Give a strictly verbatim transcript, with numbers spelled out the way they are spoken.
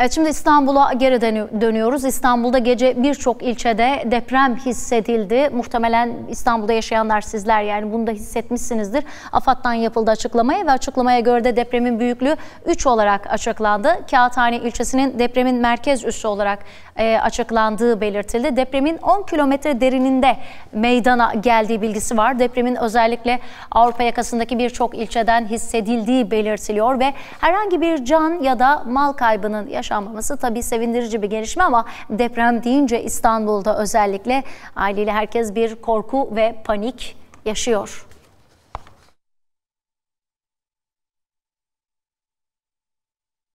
Evet, şimdi İstanbul'a geri dönüyoruz. İstanbul'da gece birçok ilçede deprem hissedildi. Muhtemelen İstanbul'da yaşayanlar sizler, yani bunu da hissetmişsinizdir. AFAD'dan yapıldı açıklamaya ve açıklamaya göre de depremin büyüklüğü üç olarak açıklandı. Kağıthane ilçesinin depremin merkez üssü olarak e, açıklandığı belirtildi. Depremin on kilometre derininde meydana geldiği bilgisi var. Depremin özellikle Avrupa yakasındaki birçok ilçeden hissedildiği belirtiliyor ve herhangi bir can ya da mal kaybının yaşanmaması tabii sevindirici bir gelişme, ama deprem deyince İstanbul'da özellikle aileyle herkes bir korku ve panik yaşıyor.